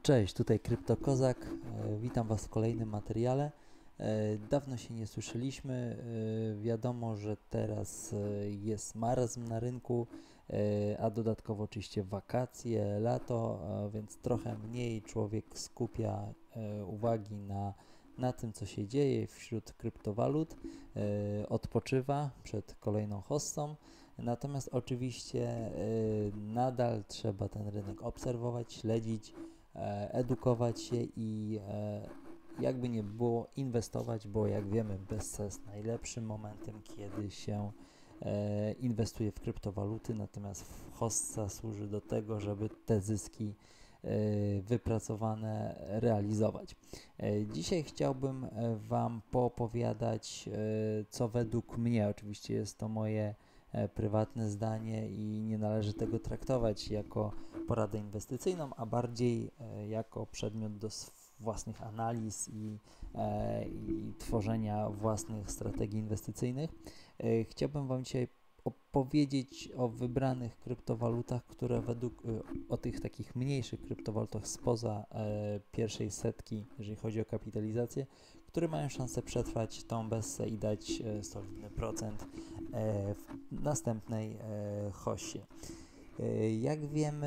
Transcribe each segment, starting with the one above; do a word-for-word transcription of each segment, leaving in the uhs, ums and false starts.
Cześć, tutaj CryptoKozak. E, Witam Was w kolejnym materiale. E, Dawno się nie słyszeliśmy. E, Wiadomo, że teraz e, jest marazm na rynku, e, a dodatkowo oczywiście wakacje, lato, a więc trochę mniej człowiek skupia e, uwagi na, na tym, co się dzieje wśród kryptowalut. E, Odpoczywa przed kolejną hossą. Natomiast oczywiście y, nadal trzeba ten rynek obserwować, śledzić, e, edukować się i e, jakby nie było inwestować, bo jak wiemy bezces jest najlepszym momentem, kiedy się e, inwestuje w kryptowaluty, natomiast hossa służy do tego, żeby te zyski e, wypracowane realizować. E, dzisiaj chciałbym e, Wam poopowiadać, e, co według mnie, oczywiście jest to moje e, prywatne zdanie i nie należy tego traktować jako poradę inwestycyjną, a bardziej e, jako przedmiot do własnych analiz i, e, i tworzenia własnych strategii inwestycyjnych. E, chciałbym Wam dzisiaj opowiedzieć o wybranych kryptowalutach, które według, e, o tych takich mniejszych kryptowalutach spoza e, pierwszej setki, jeżeli chodzi o kapitalizację, które mają szansę przetrwać tą bessę i dać e, solidny procent e, w następnej e, hossie. E, jak wiemy,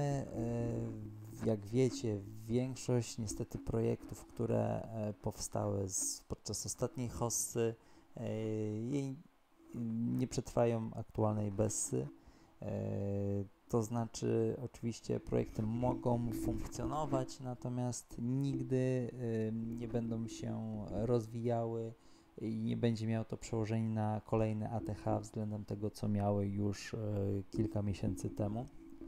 e, jak wiecie, większość niestety projektów, które e, powstały z, podczas ostatniej hossy, e, jej nie przetrwają aktualnej bessy. E, to znaczy, oczywiście projekty mogą funkcjonować, natomiast nigdy e, nie będą się rozwijały i nie będzie miało to przełożenie na kolejne A T H względem tego, co miały już e, kilka miesięcy temu.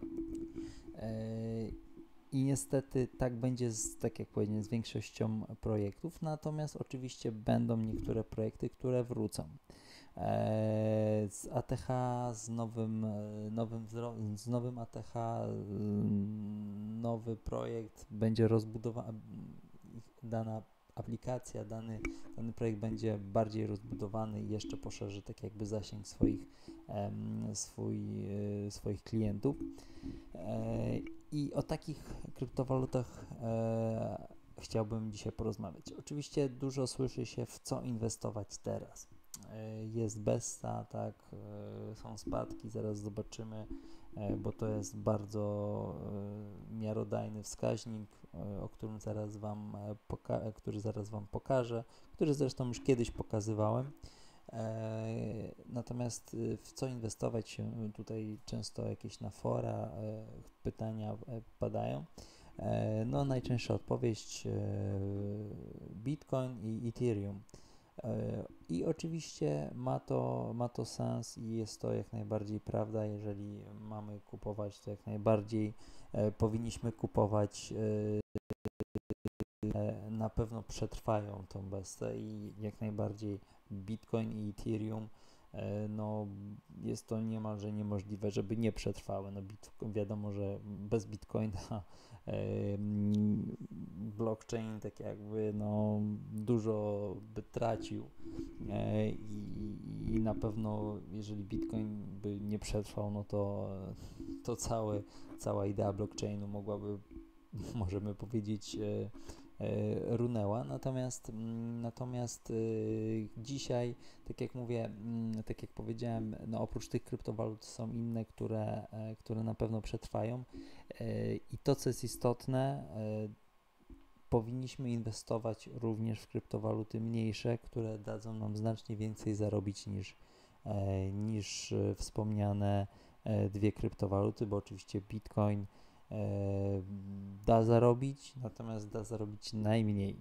E, I niestety tak będzie, z, tak jak powiedziałem, z większością projektów, natomiast oczywiście będą niektóre projekty, które wrócą. E, z A T H, z nowym, nowym, z nowym A T H, nowy projekt będzie rozbudowany, dana aplikacja, dany, dany projekt będzie bardziej rozbudowany i jeszcze poszerzy tak jakby zasięg swoich, em, swój, e, swoich klientów. E, I o takich kryptowalutach e, chciałbym dzisiaj porozmawiać. Oczywiście dużo słyszy się, w co inwestować teraz. E, jest bessa, tak, e, są spadki, zaraz zobaczymy, e, bo to jest bardzo e, miarodajny wskaźnik, e, o którym zaraz wam poka- który zaraz Wam pokażę, który zresztą już kiedyś pokazywałem. E, natomiast w co inwestować się tutaj często jakieś na fora e, pytania e, padają. E, no najczęstsza odpowiedź e, Bitcoin i Ethereum. E, I oczywiście ma to, ma to sens i jest to jak najbardziej prawda. Jeżeli mamy kupować, to jak najbardziej e, powinniśmy kupować. E, na pewno przetrwają tą bessę i jak najbardziej Bitcoin i Ethereum, e, no jest to niemalże niemożliwe, żeby nie przetrwały. No Bitcoin, wiadomo, że bez Bitcoina e, blockchain tak jakby no dużo by tracił e, i, i na pewno jeżeli Bitcoin by nie przetrwał, no to, to całe, cała idea blockchainu mogłaby, możemy powiedzieć, e, runęła, natomiast natomiast y, dzisiaj, tak jak mówię, y, tak jak powiedziałem, no oprócz tych kryptowalut są inne, które, y, które na pewno przetrwają y, i to, co jest istotne, y, powinniśmy inwestować również w kryptowaluty mniejsze, które dadzą nam znacznie więcej zarobić niż, y, niż y, wspomniane y, dwie kryptowaluty, bo oczywiście Bitcoin da zarobić, natomiast da zarobić najmniej.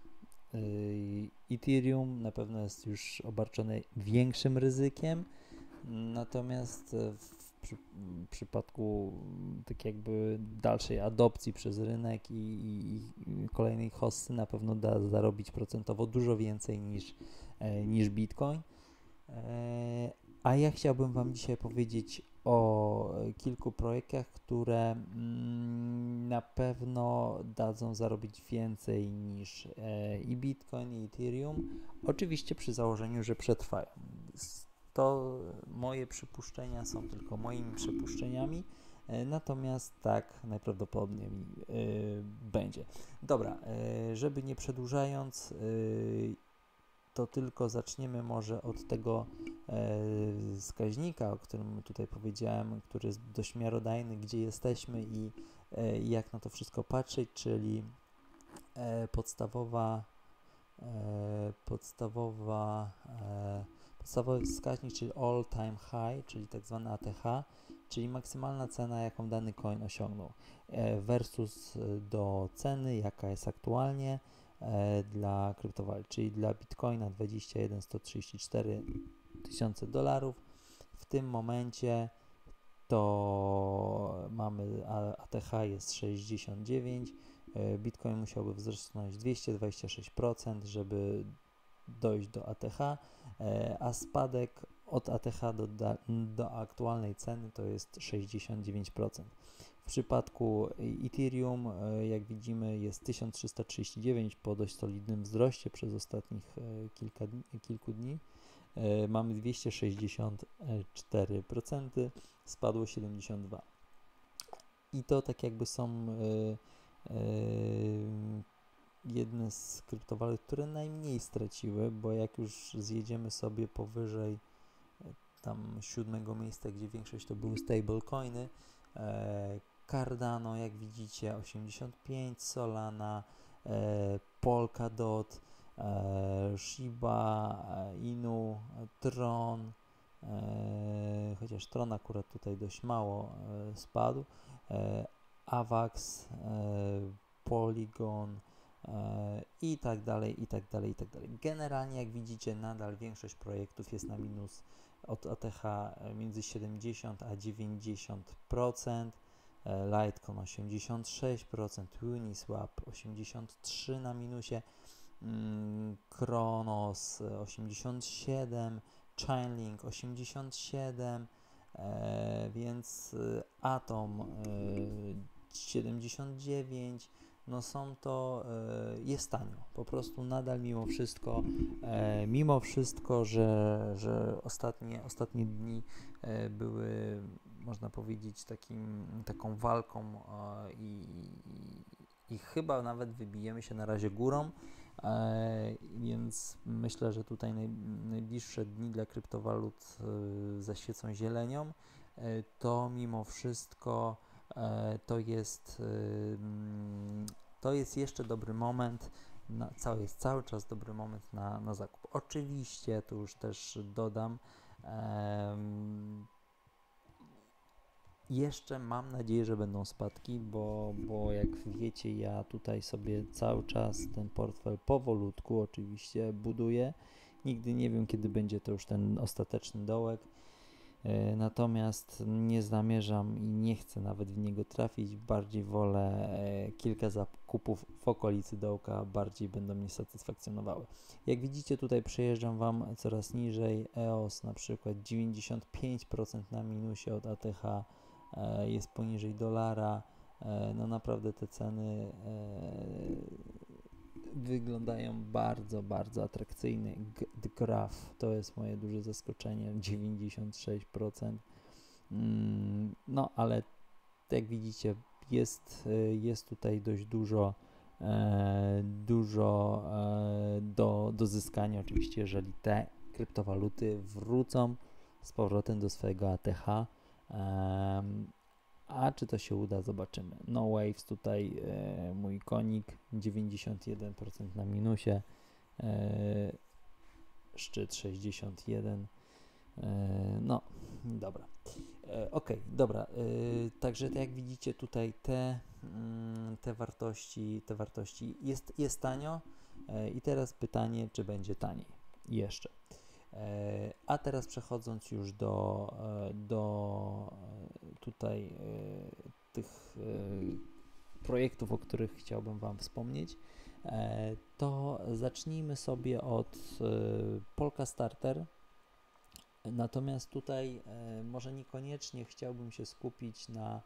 Ethereum na pewno jest już obarczone większym ryzykiem, natomiast w przy, w przypadku tak jakby dalszej adopcji przez rynek i, i, i kolejnej hossy na pewno da zarobić procentowo dużo więcej niż, niż Bitcoin. A ja chciałbym Wam dzisiaj powiedzieć o kilku projektach, które mm, na pewno dadzą zarobić więcej niż e, i Bitcoin, i Ethereum. Oczywiście przy założeniu, że przetrwają. To moje przypuszczenia są tylko moimi przypuszczeniami. E, natomiast tak najprawdopodobniej e, będzie. Dobra, e, żeby nie przedłużając, e, to tylko zaczniemy może od tego e, wskaźnika, o którym tutaj powiedziałem, który jest dość miarodajny, gdzie jesteśmy i e, jak na to wszystko patrzeć, czyli e, podstawowa e, podstawowa e, podstawowy wskaźnik, czyli all time high, czyli tak zwany A T H, czyli maksymalna cena, jaką dany coin osiągnął e, versus do ceny, jaka jest aktualnie e, dla kryptowalut, czyli dla Bitcoina dwadzieścia jeden tysięcy sto trzydzieści cztery tysiące dolarów. W tym momencie to mamy A T H jest sześćdziesiąt dziewięć, Bitcoin musiałby wzrosnąć dwieście dwadzieścia sześć procent, żeby dojść do A T H, a spadek od A T H do, do aktualnej ceny to jest sześćdziesiąt dziewięć procent. W przypadku Ethereum, jak widzimy, jest tysiąc trzysta trzydzieści dziewięć po dość solidnym wzroście przez ostatnich kilka dni, kilku dni. Mamy dwieście sześćdziesiąt cztery procent, spadło siedemdziesiąt dwa procent. I to tak jakby są yy, yy, jedne z kryptowalut, które najmniej straciły, bo jak już zjedziemy sobie powyżej tam siódmego miejsca, gdzie większość to były stablecoiny, e, Cardano, jak widzicie, osiemdziesiąt pięć, Solana, e, Polkadot, e, Shiba Inu, Tron, e, chociaż Tron akurat tutaj dość mało e, spadł, e, Avax, e, Polygon, i tak dalej, i tak dalej, i tak dalej. Generalnie, jak widzicie, nadal większość projektów jest na minus od A T H między siedemdziesiąt a dziewięćdziesiąt procent, Litecoin osiemdziesiąt sześć procent, Uniswap osiemdziesiąt trzy procent na minusie, Kronos osiemdziesiąt siedem procent, Chainlink osiemdziesiąt siedem procent, więc Atom siedemdziesiąt dziewięć procent. No są to, e, jest tanio, po prostu nadal mimo wszystko, e, mimo wszystko, że, że ostatnie, ostatnie dni e, były, można powiedzieć, takim, taką walką e, i, i chyba nawet wybijemy się na razie górą, e, więc myślę, że tutaj naj, najbliższe dni dla kryptowalut e, zaświecą zielenią, e, to mimo wszystko to jest, to jest jeszcze dobry moment, na, cały, jest cały czas dobry moment na, na zakup. Oczywiście, tu już też dodam, um, jeszcze mam nadzieję, że będą spadki, bo, bo jak wiecie, ja tutaj sobie cały czas ten portfel powolutku oczywiście buduję. Nigdy nie wiem, kiedy będzie to już ten ostateczny dołek. Natomiast nie zamierzam i nie chcę nawet w niego trafić, bardziej wolę kilka zakupów w okolicy dołka, bardziej będą mnie satysfakcjonowały. Jak widzicie, tutaj przejeżdżam Wam coraz niżej, E O S na przykład dziewięćdziesiąt pięć procent na minusie od A T H, jest poniżej dolara, no naprawdę te ceny wyglądają bardzo, bardzo atrakcyjnie. Graph to jest moje duże zaskoczenie, dziewięćdziesiąt sześć procent. No, ale jak widzicie, jest, jest tutaj dość dużo, e, dużo e, do, do zyskania, oczywiście, jeżeli te kryptowaluty wrócą z powrotem do swojego A T H. E, A czy to się uda, zobaczymy. No Waves tutaj e, mój konik, dziewięćdziesiąt jeden procent na minusie, e, szczyt sześćdziesiąt jeden procent, e, no dobra, e, ok, dobra, e, także tak jak widzicie tutaj te, mm, te wartości, te wartości jest, jest tanio e, i teraz pytanie, czy będzie taniej jeszcze. A teraz przechodząc już do, do tutaj tych projektów, o których chciałbym Wam wspomnieć, to zacznijmy sobie od Polkastarter. Natomiast tutaj może niekoniecznie chciałbym się skupić na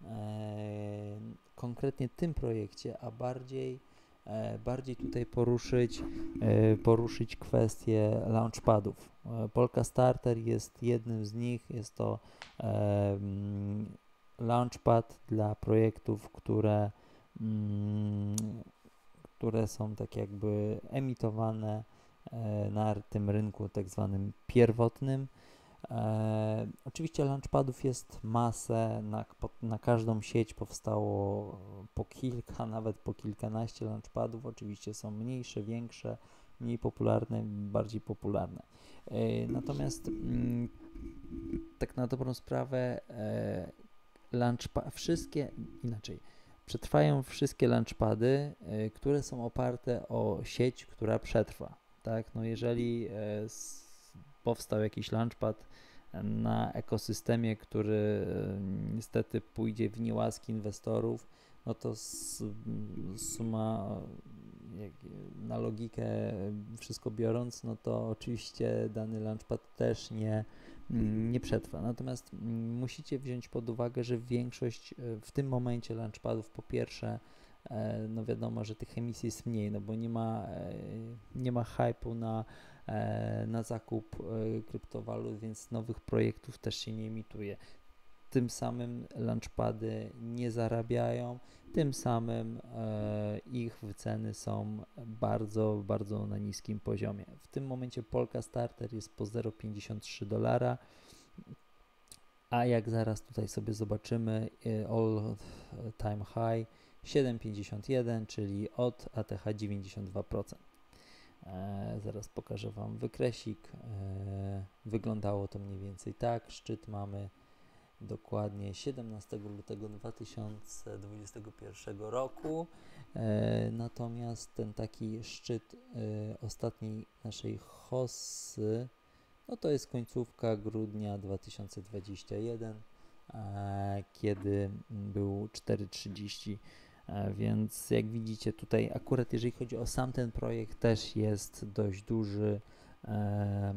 konkretnie tym projekcie, a bardziej bardziej tutaj poruszyć, poruszyć kwestię launchpadów. Polkastarter jest jednym z nich, jest to launchpad dla projektów, które, mm, które są tak jakby emitowane e, na tym rynku tak zwanym pierwotnym. E, oczywiście launchpadów jest masę, na, po, na każdą sieć powstało po kilka, nawet po kilkanaście launchpadów. Oczywiście są mniejsze, większe, mniej popularne, bardziej popularne. E, natomiast mm, tak na dobrą sprawę e, launchpa- wszystkie, inaczej, przetrwają wszystkie launchpady, e, które są oparte o sieć, która przetrwa. Tak? No jeżeli e, s- powstał jakiś launchpad na ekosystemie, który e, niestety pójdzie w niełaski inwestorów, no to s- suma jak, na logikę wszystko biorąc, no to oczywiście dany launchpad też nie, nie przetrwa. Natomiast musicie wziąć pod uwagę, że większość w tym momencie launchpadów po pierwsze, no wiadomo, że tych emisji jest mniej, no bo nie ma, nie ma hype'u na, na zakup kryptowalut, więc nowych projektów też się nie emituje. Tym samym launchpady nie zarabiają, tym samym e, ich wyceny są bardzo, bardzo na niskim poziomie. W tym momencie Polka Starter jest po zero przecinek pięćdziesiąt trzy dolara, a jak zaraz tutaj sobie zobaczymy, all time high siedem przecinek pięćdziesiąt jeden, czyli od A T H dziewięćdziesiąt dwa procent. E, zaraz pokażę Wam wykresik. E, wyglądało to mniej więcej tak. Szczyt mamy dokładnie siedemnastego lutego dwa tysiące dwudziestego pierwszego roku, e, natomiast ten taki szczyt e, ostatniej naszej hossy, no to jest końcówka grudnia dwa tysiące dwudziestego pierwszego, e, kiedy był cztery trzydzieści, e, więc jak widzicie tutaj akurat jeżeli chodzi o sam ten projekt też jest dość duży e,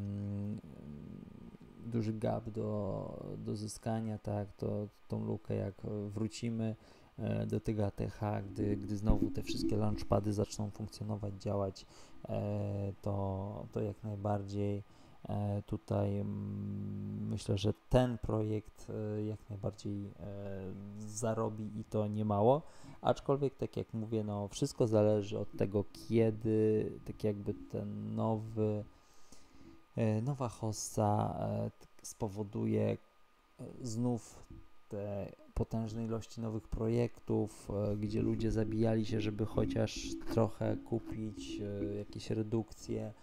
duży gap do, do zyskania, tak, to tą lukę jak wrócimy e, do tego A T H, gdy, gdy znowu te wszystkie launchpady zaczną funkcjonować, działać, e, to, to jak najbardziej e, tutaj mm, myślę, że ten projekt e, jak najbardziej e, zarobi i to nie mało, aczkolwiek tak jak mówię, no wszystko zależy od tego, kiedy tak jakby ten nowy nowa hossa spowoduje znów te potężne ilości nowych projektów, gdzie ludzie zabijali się, żeby chociaż trochę kupić jakieś redukcje,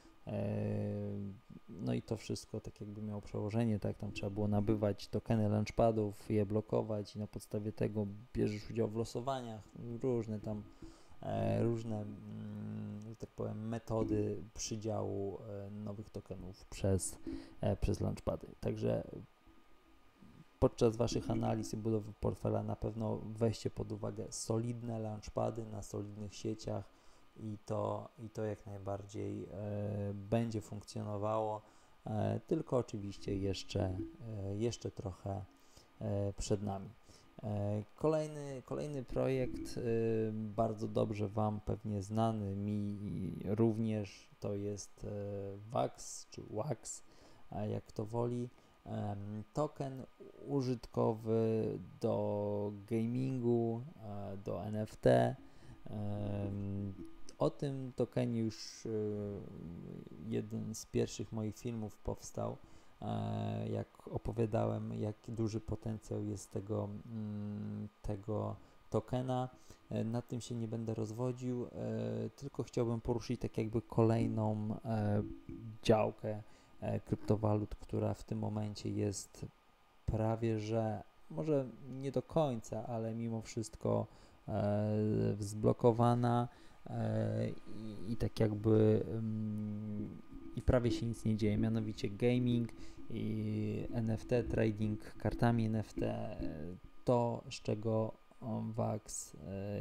no i to wszystko tak jakby miało przełożenie, tak, tam trzeba było nabywać tokeny launchpadów, je blokować i na podstawie tego bierzesz udział w losowaniach, różne tam różne, że tak powiem, metody przydziału nowych tokenów przez, przez launchpady. Także podczas Waszych analiz i budowy portfela na pewno weźcie pod uwagę solidne launchpady na solidnych sieciach i to, i to jak najbardziej e, będzie funkcjonowało, e, tylko oczywiście jeszcze, e, jeszcze trochę e, przed nami. Kolejny, kolejny projekt, y, bardzo dobrze Wam pewnie znany, mi również, to jest y, W A X czy W A X, jak kto woli. Um, token użytkowy do gamingu, e, do N F T. Um, o tym tokenie już y, jeden z pierwszych moich filmów powstał, jak opowiadałem, jaki duży potencjał jest tego, tego tokena. Nad tym się nie będę rozwodził, tylko chciałbym poruszyć tak jakby kolejną działkę kryptowalut, która w tym momencie jest prawie że, może nie do końca, ale mimo wszystko zblokowana i, i tak jakby i prawie się nic nie dzieje, mianowicie gaming i N F T, trading kartami N F T, to z czego W A X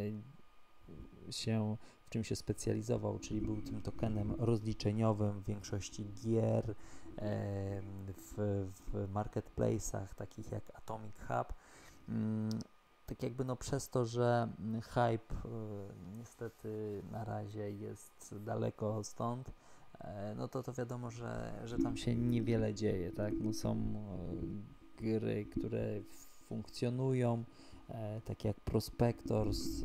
się, w czym się specjalizował, czyli był tym tokenem rozliczeniowym w większości gier, w, w marketplace'ach takich jak Atomic Hub. Tak jakby no przez to, że hype niestety na razie jest daleko stąd, no to to wiadomo, że, że tam się niewiele dzieje, tak? No są gry, które funkcjonują, e, tak jak Prospectors e,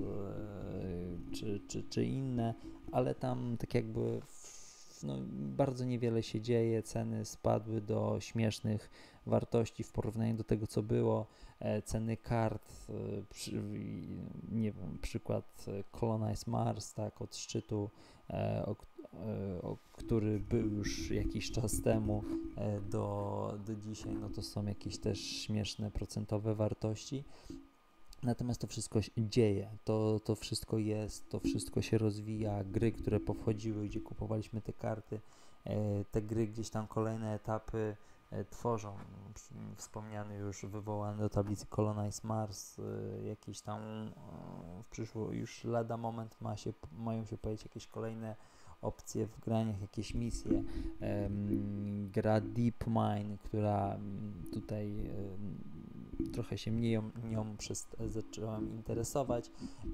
czy, czy, czy inne, ale tam tak jakby w, no, bardzo niewiele się dzieje, ceny spadły do śmiesznych wartości w porównaniu do tego, co było. E, ceny kart, e, przy, nie wiem, przykład Colonize Mars, tak, od szczytu, e, o, e, o, który był już jakiś czas temu, e, do, do dzisiaj, no to są jakieś też śmieszne procentowe wartości. Natomiast to wszystko się dzieje, to, to wszystko jest, to wszystko się rozwija, gry, które powchodziły, gdzie kupowaliśmy te karty, e, te gry gdzieś tam kolejne etapy e, tworzą. Wspomniany już, wywołany do tablicy Colonize Mars, e, jakieś tam e, w przyszło, już lada moment ma się, mają się pojawić jakieś kolejne opcje w graniach, jakieś misje. E, gra DeepMind, która tutaj e, trochę się mnie ją, nią przez, zacząłem interesować.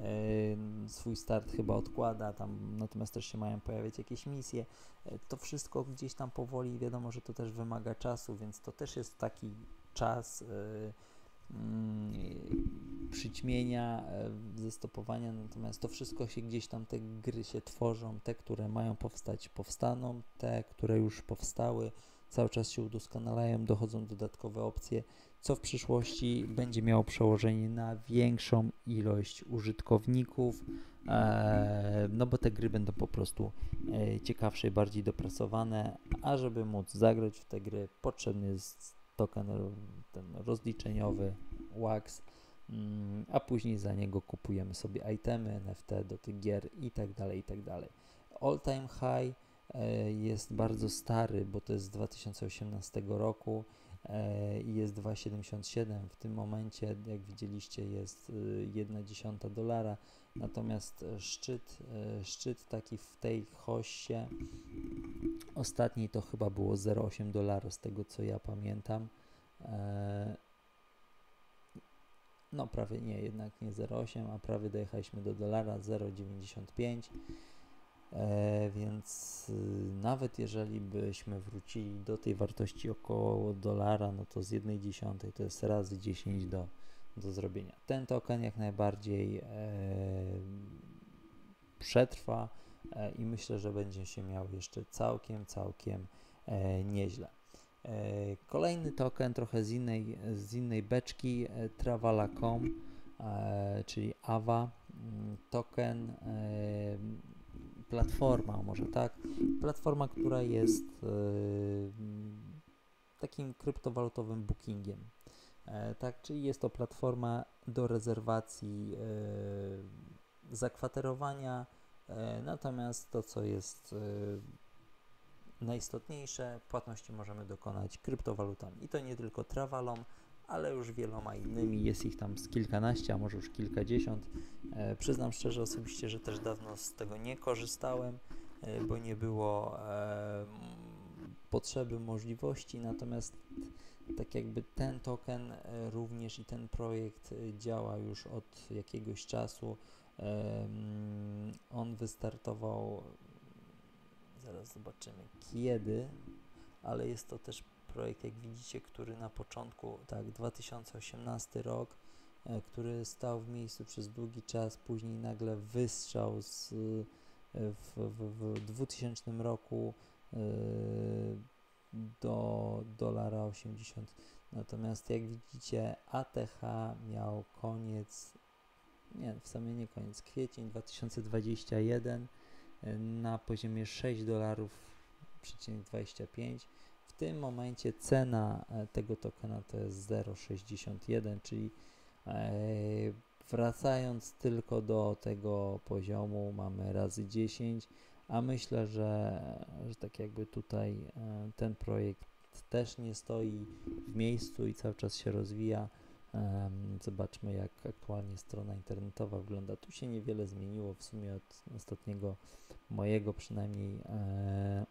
E, swój start chyba odkłada, tam natomiast też się mają pojawiać jakieś misje. E, to wszystko gdzieś tam powoli, wiadomo, że to też wymaga czasu, więc to też jest taki czas e, mm, przyćmienia, e, zestopowania, natomiast to wszystko się gdzieś tam, te gry się tworzą, te, które mają powstać, powstaną, te, które już powstały, cały czas się udoskonalają, dochodzą dodatkowe opcje, co w przyszłości będzie miało przełożenie na większą ilość użytkowników, e, no bo te gry będą po prostu e, ciekawsze i bardziej dopracowane, a żeby móc zagrać w te gry, potrzebny jest token ten rozliczeniowy Wax, mm, a później za niego kupujemy sobie itemy, N F T do tych gier i tak dalej, i tak dalej. All Time High e, jest bardzo stary, bo to jest z dwa tysiące osiemnastego roku i jest dwa przecinek siedemdziesiąt siedem. W tym momencie, jak widzieliście, jest jedna dziesiąta dolara, natomiast szczyt, szczyt taki w tej hossie ostatniej to chyba było zero przecinek osiem dolara, z tego co ja pamiętam. No prawie nie, jednak nie zero przecinek osiem, a prawie dojechaliśmy do dolara, zero przecinek dziewięćdziesiąt pięć. E, więc y, nawet jeżeli byśmy wrócili do tej wartości około dolara, no to z jednej dziesiątej to jest razy dziesięć do, do zrobienia. Ten token jak najbardziej e, przetrwa e, i myślę, że będzie się miał jeszcze całkiem, całkiem e, nieźle. E, kolejny token trochę z innej, z innej beczki, e, Travala kropka com, e, czyli A V A, token, e, platforma, może tak, platforma, która jest e, takim kryptowalutowym bookingiem, e, tak, czyli jest to platforma do rezerwacji e, zakwaterowania, e, natomiast to, co jest e, najistotniejsze, płatności możemy dokonać kryptowalutami i to nie tylko Travalą, ale już wieloma innymi, jest ich tam z kilkanaście, a może już kilkadziesiąt. E, przyznam szczerze osobiście, że też dawno z tego nie korzystałem, e, bo nie było e, potrzeby, możliwości, natomiast tak jakby ten token e, również i ten projekt e, działa już od jakiegoś czasu. E, on wystartował, zaraz zobaczymy kiedy, ale jest to też projekt, jak widzicie, który na początku, tak, dwa tysiące osiemnasty rok, e, który stał w miejscu przez długi czas, później nagle wystrzał z, w, w, w dwutysięcznym roku e, do dolara osiemdziesiąt. Natomiast jak widzicie, A T H miał koniec, nie, w sumie nie koniec, kwiecień dwa tysiące dwudziesty pierwszy e, na poziomie sześć dolarów przecinek dwadzieścia pięć. W tym momencie cena tego tokena to jest zero przecinek sześćdziesiąt jeden, czyli e, wracając tylko do tego poziomu mamy razy dziesięć, a myślę, że, że tak jakby tutaj e, ten projekt też nie stoi w miejscu i cały czas się rozwija. E, zobaczmy, jak aktualnie strona internetowa wygląda. Tu się niewiele zmieniło w sumie od ostatniego mojego przynajmniej e,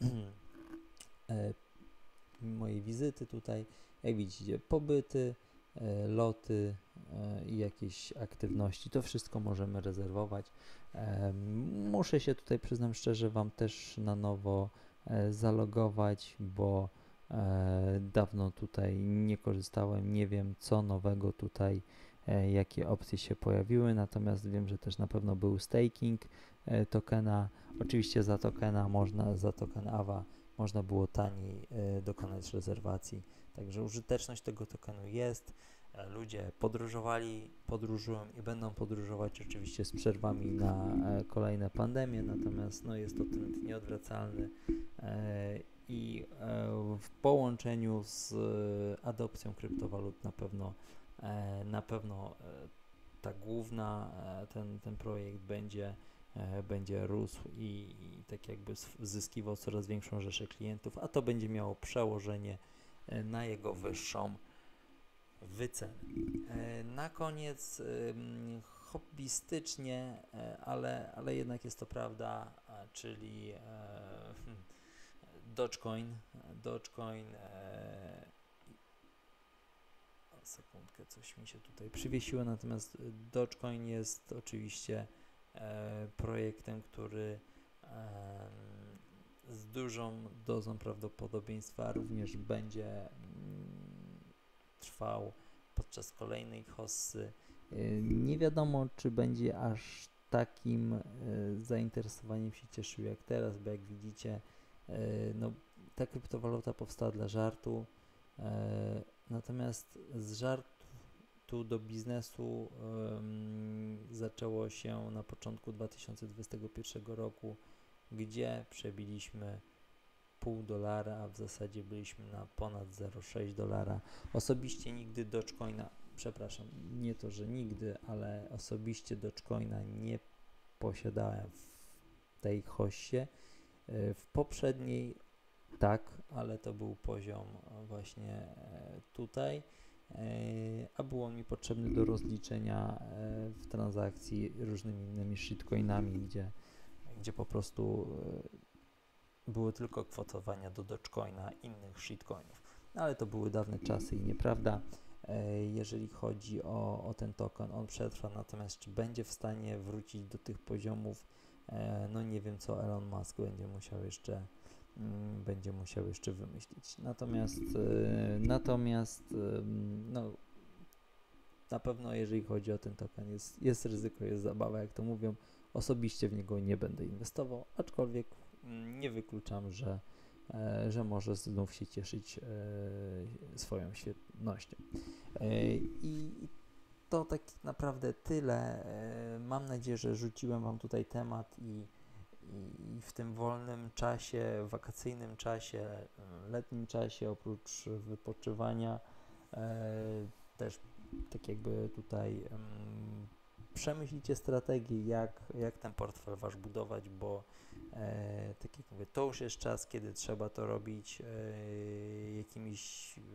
e, mojej wizyty tutaj. Jak widzicie, pobyty, e, loty e, i jakieś aktywności, to wszystko możemy rezerwować. E, muszę się tutaj, przyznam szczerze, Wam też na nowo e, zalogować, bo E, dawno tutaj nie korzystałem, nie wiem co nowego tutaj, e, jakie opcje się pojawiły, natomiast wiem, że też na pewno był staking e, tokena. Oczywiście za tokena można, za token A W A można było taniej e, dokonać rezerwacji, także użyteczność tego tokenu jest. E, ludzie podróżowali, podróżują i będą podróżować oczywiście z przerwami na e, kolejne pandemie, natomiast no, jest to trend nieodwracalny. E, i e, w połączeniu z e, adopcją kryptowalut na pewno e, na pewno e, ta główna, e, ten, ten projekt będzie, e, będzie rósł i, i tak jakby zyskiwał coraz większą rzeszę klientów, a to będzie miało przełożenie e, na jego wyższą wycenę. E, na koniec ym, hobbystycznie, e, ale, ale jednak jest to prawda, a, czyli e, hmm, Dogecoin, Dogecoin, e, o, sekundkę, coś mi się tutaj przywiesiło, natomiast Dogecoin jest oczywiście e, projektem, który e, z dużą dozą prawdopodobieństwa również będzie mm, trwał podczas kolejnej hossy. E, nie wiadomo, czy będzie aż takim e, zainteresowaniem się cieszył jak teraz, bo jak widzicie, no, ta kryptowaluta powstała dla żartu, e, natomiast z żartu do biznesu um, zaczęło się na początku dwa tysiące dwudziestego pierwszego roku, gdzie przebiliśmy pół dolara, a w zasadzie byliśmy na ponad zero przecinek sześć dolara. Osobiście nigdy Dogecoina, przepraszam, nie to, że nigdy, ale osobiście Dogecoina nie posiadałem w tej hossie. W poprzedniej tak, ale to był poziom właśnie tutaj, a był on mi potrzebny do rozliczenia w transakcji różnymi innymi shitcoinami, gdzie, gdzie po prostu były tylko kwotowania do Dogecoina innych shitcoinów. No, ale to były dawne czasy i nieprawda. Jeżeli chodzi o, o ten token, on przetrwa, natomiast czy będzie w stanie wrócić do tych poziomów, no nie wiem, co Elon Musk będzie musiał jeszcze mm, będzie musiał jeszcze wymyślić. Natomiast e, natomiast e, no na pewno jeżeli chodzi o ten token jest, jest ryzyko, jest zabawa, jak to mówią. Osobiście w niego nie będę inwestował, aczkolwiek mm, nie wykluczam, że e, że może znów się cieszyć e, swoją świetnością. E, I to tak naprawdę tyle. E, mam nadzieję, że rzuciłem Wam tutaj temat i, i w tym wolnym czasie, wakacyjnym czasie, letnim czasie, oprócz wypoczywania, e, też tak jakby tutaj um, przemyślicie strategię, jak, jak ten portfel Wasz budować, bo e, tak jak mówię, to już jest czas, kiedy trzeba to robić e, jakimiś e,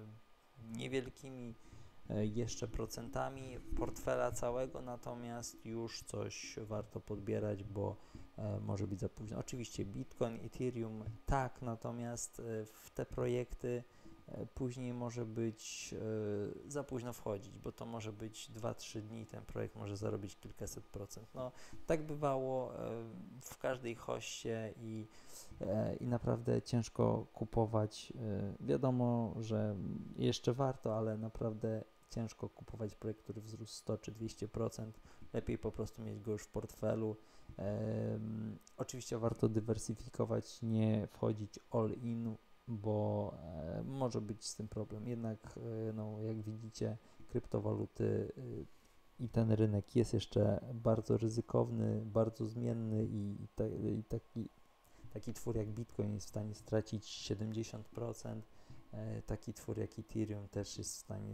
niewielkimi e, jeszcze procentami portfela całego, natomiast już coś warto podbierać, bo e, może być za późno. Oczywiście Bitcoin, Ethereum tak, natomiast e, w te projekty później może być e, za późno wchodzić, bo to może być dwa trzy dni, ten projekt może zarobić kilkaset procent. No, tak bywało e, w każdej hoście i, e, i naprawdę ciężko kupować. E, wiadomo, że jeszcze warto, ale naprawdę ciężko kupować projekt, który wzrósł sto czy dwieście procent. Lepiej po prostu mieć go już w portfelu. E, oczywiście warto dywersyfikować, nie wchodzić all in, bo e, może być z tym problem. Jednak, e, no, jak widzicie, kryptowaluty e, i ten rynek jest jeszcze bardzo ryzykowny, bardzo zmienny i, i, te, i taki, taki twór jak Bitcoin jest w stanie stracić siedemdziesiąt procent, e, taki twór jak Ethereum też jest w stanie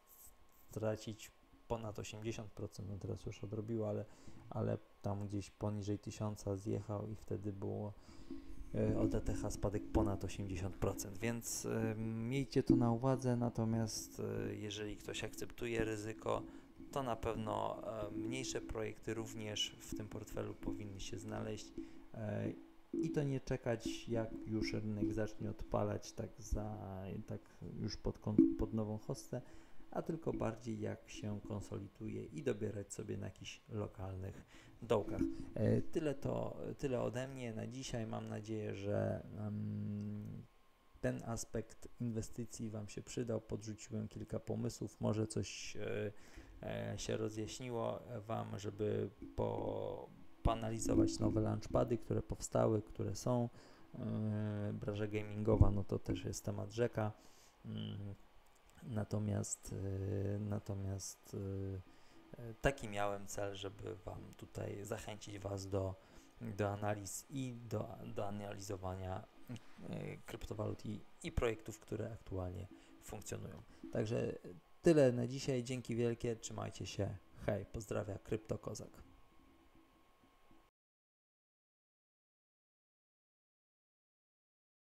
stracić ponad osiemdziesiąt procent, no teraz już odrobiło, ale, ale tam gdzieś poniżej tysiąca zjechał i wtedy było od E T H spadek ponad osiemdziesiąt procent, więc y, miejcie to na uwadze, natomiast y, jeżeli ktoś akceptuje ryzyko, to na pewno y, mniejsze projekty również w tym portfelu powinny się znaleźć y, i to nie czekać, jak już rynek zacznie odpalać tak, za, tak już pod, pod nową hossę, a tylko bardziej jak się konsoliduje i dobierać sobie na jakichś lokalnych dołkach. E, tyle to, tyle ode mnie na dzisiaj. Mam nadzieję, że um, ten aspekt inwestycji Wam się przydał. Podrzuciłem kilka pomysłów, może coś się rozjaśniło Wam, żeby po, poanalizować nowe launchpady, które powstały, które są. Branża gamingowa, no to też jest temat rzeka. Natomiast, natomiast taki miałem cel, żeby Wam tutaj zachęcić Was do, do analiz i do, do analizowania kryptowalut i, i projektów, które aktualnie funkcjonują. Także tyle na dzisiaj. Dzięki wielkie. Trzymajcie się. Hej, pozdrawia Kryptokozak.